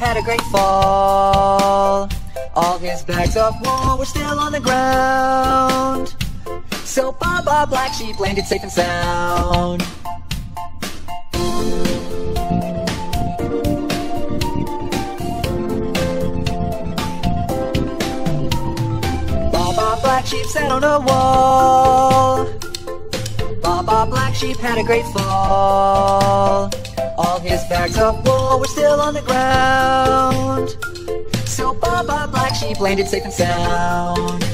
had a great fall. All his bags of wool were still on the ground. So Baa Black Sheep landed safe and sound. Baa Black Sheep sat on a wall. Baa Black Sheep had a great fall. All his bags of wool were still on the ground. So Baa Black Sheep landed safe and sound.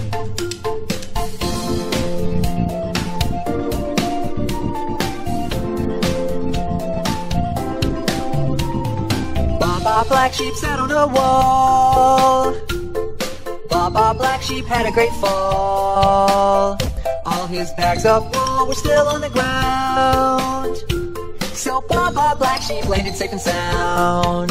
Baa Black Sheep sat on a wall. Baa Black Sheep had a great fall. All his bags of wool were still on the ground. So Baa Black Sheep landed safe and sound.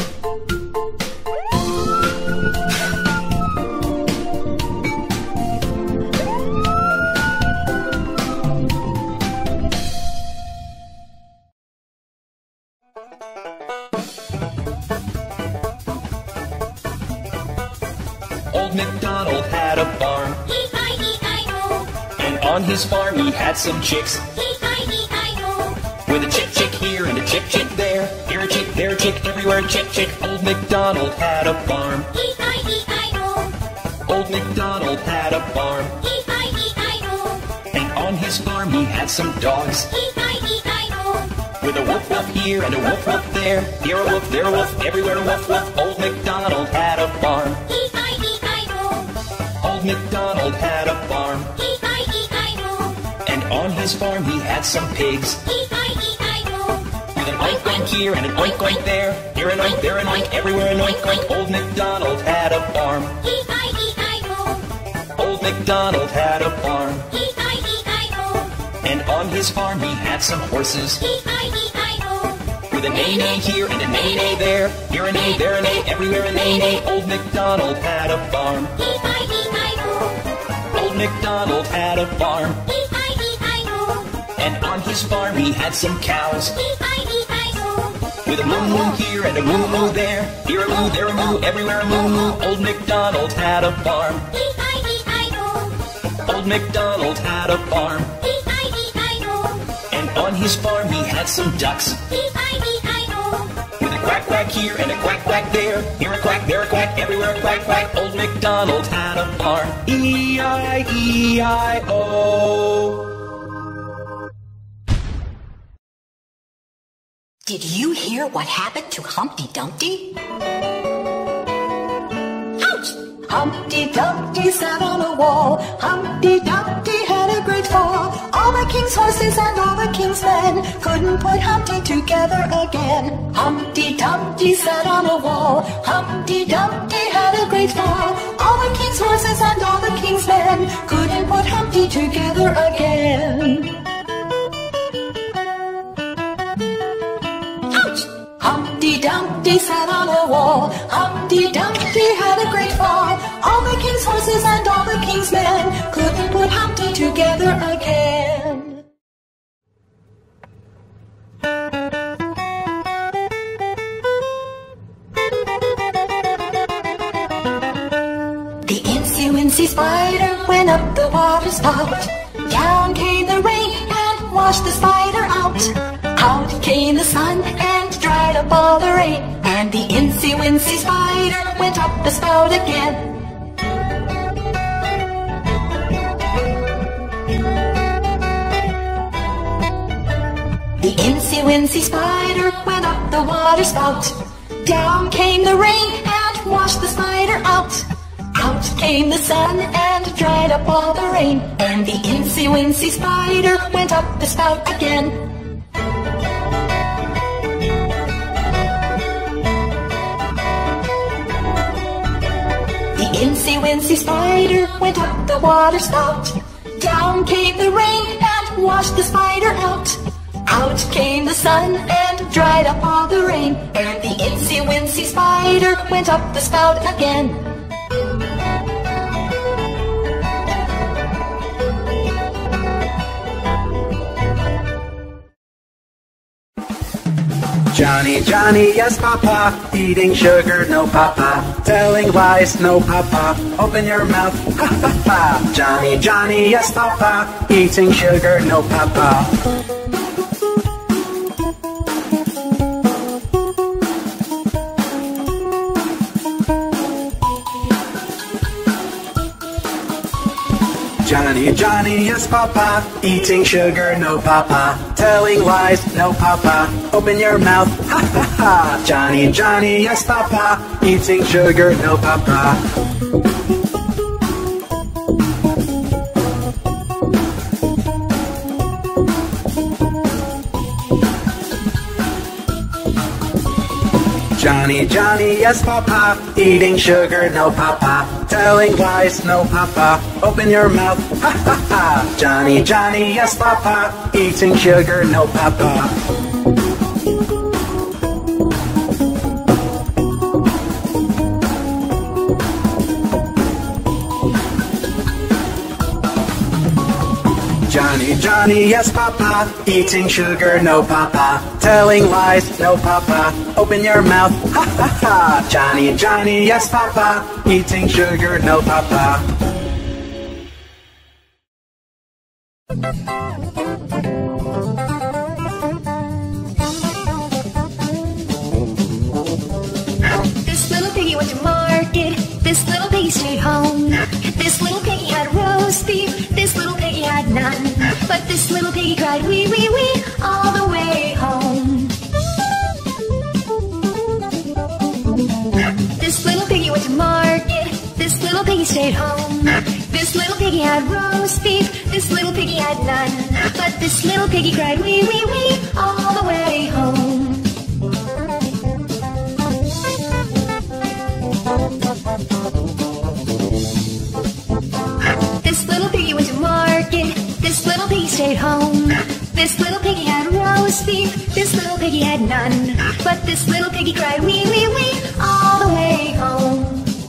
Old MacDonald had a farm, E-I-E-I-O. and on his farm he had some chicks. E-I-E-I-O. With a chick here and a chick there, here a chick, there a chick, everywhere a chick. Old MacDonald had a farm, E-I-E-I-O. Old MacDonald had a farm, E-I-E-I-O. and on his farm he had some dogs. E-I-E-I-O. With a woof woof here and a woof woof there, here a woof, there a woof, everywhere a woof woof. Old MacDonald had a farm, E-I-E-I-O. Old MacDonald had a farm, E-I-E-I-O. and on his farm he had some pigs. E-I-E-I-O. With an oink oink here and an oink oink there, here an oink, there an oink, everywhere an oink oink. Old MacDonald had a farm, E-I-E-I-O. Old MacDonald had a farm, E-I-E-I-O. and on his farm he had some horses. E-I-E-I-O. With a neigh-neigh here and a neigh-neigh there, here a neigh, there a neigh, everywhere a neigh-neigh. Old MacDonald had a farm, E-I-E-I-O. Old MacDonald had a farm, E-I-E-I-O. and on his farm he had some cows. E-I-E-I-O. With a moo-moo here and a moo-moo there, here a moo, there a moo, everywhere a moo-moo. Old MacDonald had a farm, E-I-E-I-O. Old MacDonald had a farm, E-I-E-I-O. and on his farm he had some ducks. E-I-E-I-O. With a quack quack here and a quack quack there, here a quack, there a quack, everywhere a quack quack. Old MacDonald had a farm, E-I-E-I-O. Did you hear what happened to Humpty Dumpty? Ouch! Humpty Dumpty sat on a wall. Humpty Dumpty had a great fall. All the king's horses and all the king's men couldn't put Humpty together again. Humpty Dumpty sat on a wall. Humpty Dumpty had a great fall. All the king's horses and all the king's men couldn't put Humpty together again. Humpty Dumpty sat on a wall. Humpty Dumpty had a great fall. All the king's horses and all the king's men couldn't put Humpty together again. The incy-wincy spider went up the water spout. Down came the rain and washed the spider out. Out came the sun and dried up all the rain, and the incy-wincy spider went up the spout again. The incy-wincy spider went up the water spout. Down came the rain and washed the spider out. Out came the sun and dried up all the rain, and the incy-wincy spider went up the spout again. The incy-wincy spider went up the water spout. Down came the rain and washed the spider out. Out came the sun and dried up all the rain, and the incy-wincy spider went up the spout again. Johnny, Johnny, yes, Papa. Eating sugar, no, Papa. Telling lies, no, Papa. Open your mouth, ha, ha, ha. Johnny, Johnny, yes, Papa. Eating sugar, no, Papa. Johnny, Johnny, yes, Papa. Eating sugar, no, Papa. Telling lies, no, Papa. Open your mouth, ha, ha, ha. Johnny, Johnny, yes, Papa. Eating sugar, no, Papa. Johnny, Johnny, yes, Papa. Eating sugar, no, Papa. Telling lies, no, Papa. Open your mouth, ha, ha, ha. Johnny, Johnny, yes, Papa. Eating sugar, no, Papa. Johnny, Johnny, yes, Papa. Eating sugar, no, Papa. Telling lies, no, Papa. Open your mouth, ha, ha, ha. Johnny, Johnny, yes, Papa. Eating sugar, no, Papa. This little piggy went to market. This little piggy stayed home. This little piggy had roast beef. This little piggy had none. But this little piggy cried wee wee wee all the way home. This little piggy went to market. This little piggy stayed home. This little piggy had roast beef. This little piggy had none. But this little piggy cried wee wee wee all the way home. This little piggy went to market. This little piggy stayed home. This little piggy had roast beef. This little piggy had none. But this little piggy cried wee wee wee all the way home.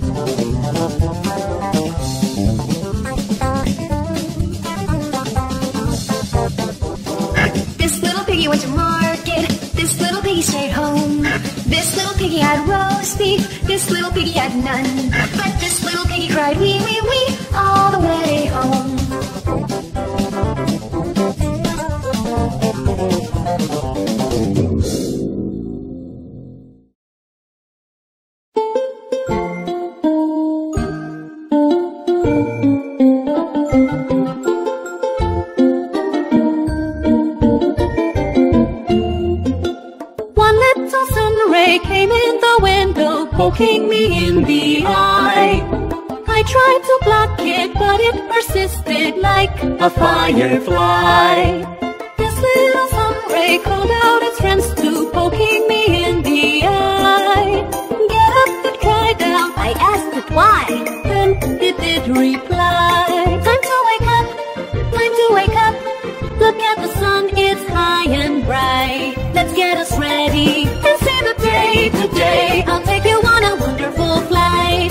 This little piggy went to market. This little piggy stayed home. This little piggy had roast beef. This little piggy had none. But this little piggy cried wee wee wee all the way home. Poking me in the eye. I tried to block it, but it persisted like a firefly. This little sun ray called out its friends to poking me in the eye. Get up, it cried out. I asked it why, then it did reply. Time to wake up, time to wake up. Look at the sun, it's high and bright. Let's get us ready and see the day today. I'll take you on a wonderful flight.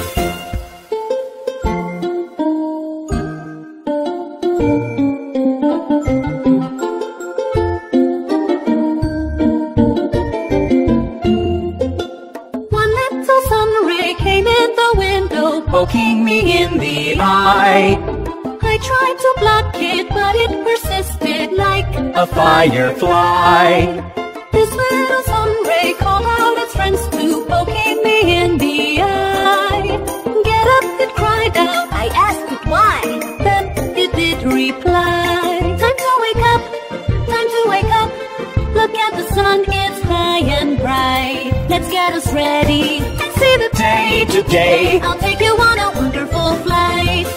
One little sun ray came in the window, poking me in the eye. I tried to block it, but it persisted like a firefly. This little sun ray called out its friends to poking me in the eye. Get up, it cried out. I asked it why, then it did reply. Time to wake up, time to wake up. Look at the sun, it's high and bright. Let's get us ready and see the day today. I'll take you on a wonderful flight.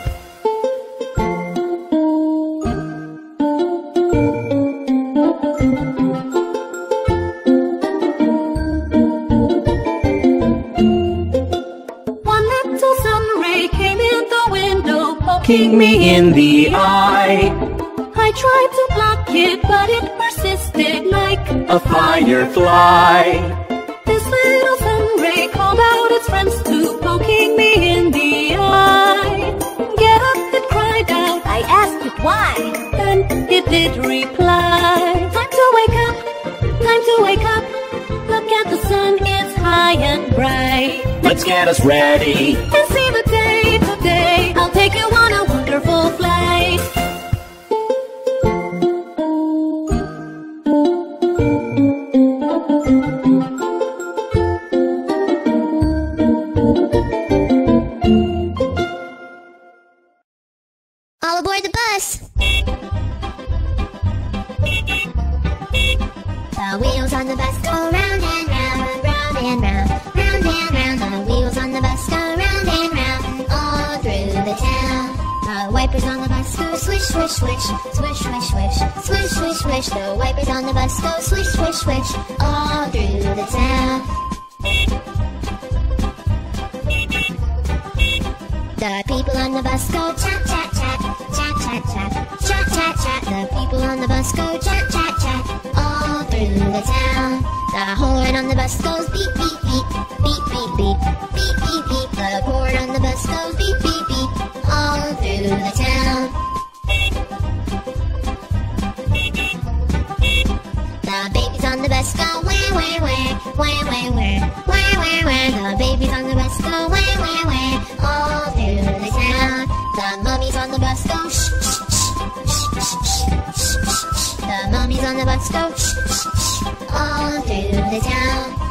Poking me in the eye. I tried to block it, but it persisted like a firefly. This little sun ray called out its friends to poking me in the eye. Get up, it cried out. I asked it why, then it did reply. Time to wake up, time to wake up. Look at the sun, it's high and bright. Let's get us ready. And see the day today. I'll take you on a wonderful flight. All aboard the bus! The wheels on the bus go round and round, round and round, round and round. The wheels on the bus go round and round, all through the town. The wipers on the bus go swish, swish, swish, swish, swish, swish, swish, swish, swish. The wipers on the bus go swish, swish, swish, all through the town. The people on the bus go chat, chat, chat, chat, chat, chat, chat, chat, chat. The people on the bus go chat, chat, chat, all through the town. The horn on the bus goes beep, beep, beep, beep, beep, beep, beep, beep, beep. The horn on the bus goes beep, beep, beep, all through the town. The babies on the bus go where, where, where, where, where, where, where, where, where. The babies on the bus go where, where, where, all through the town. The mummies on the bus go shh, shh, shh, shh, shh, shh, shh, shh. The mummies on the bus go shh, shh, shh, all through the town.